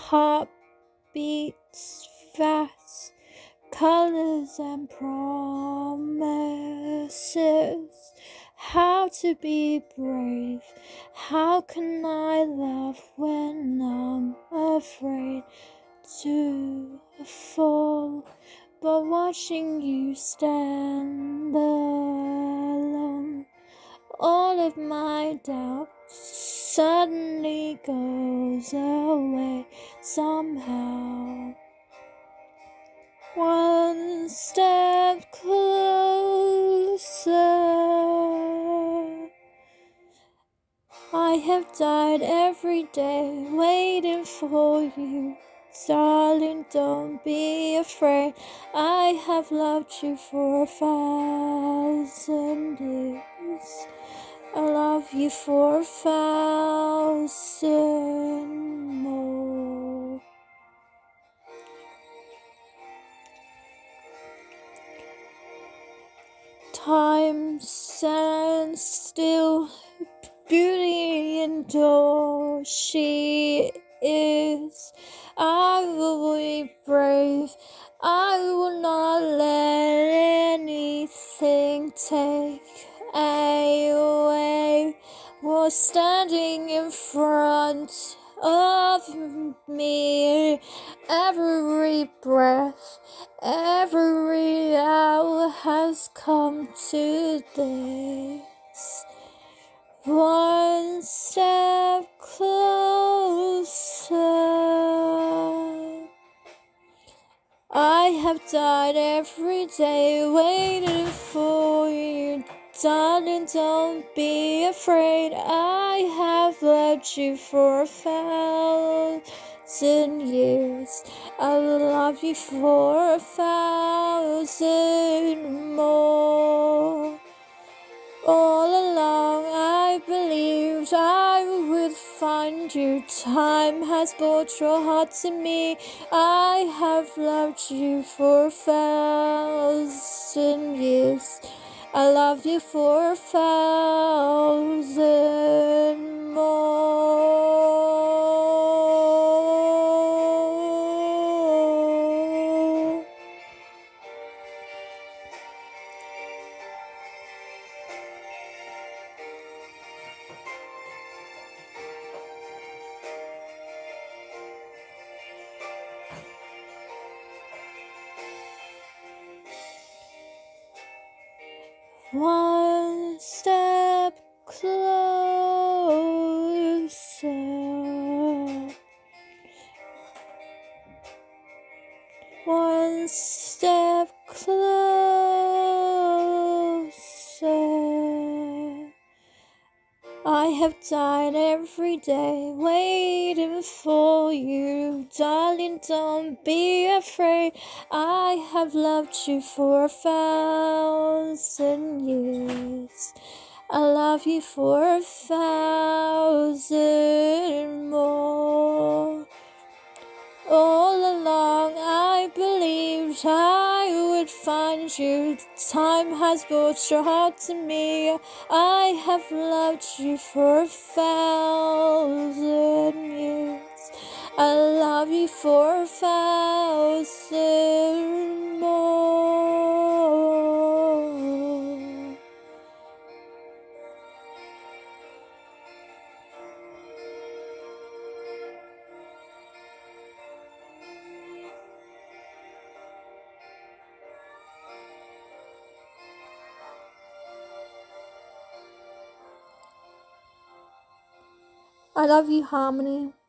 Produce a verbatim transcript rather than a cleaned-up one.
heart beats fast, colors and promises. How to be brave? How can I love when I'm afraid to fall? But watching you stand alone, all of my doubt suddenly goes away somehow. One step closer. I have died every day waiting for you. Darling, don't be afraid. I have loved you for a thousand years. I love you for a thousand more. Time stands still, beauty endures, she is. I will be brave, I will not let anything take away what's standing in front of me. Every breath, every hour has come to this. One step closer. I have died every day waiting for you. Darling, don't be afraid. I have loved you for a thousand years. I will love you for a thousand more. All along I believed I would find you. Time has brought your heart to me. I have loved you for a thousand years. I love you for a thousand more. One step closer. One step closer. I have died every day waiting for you. Darling, don't be afraid. I have loved you for a thousand years. I love you for a thousand more. All along I believed I would find you. Time has brought your heart to me. I have loved you for a thousand years. I love you for a thousand more. I love you, Harmony.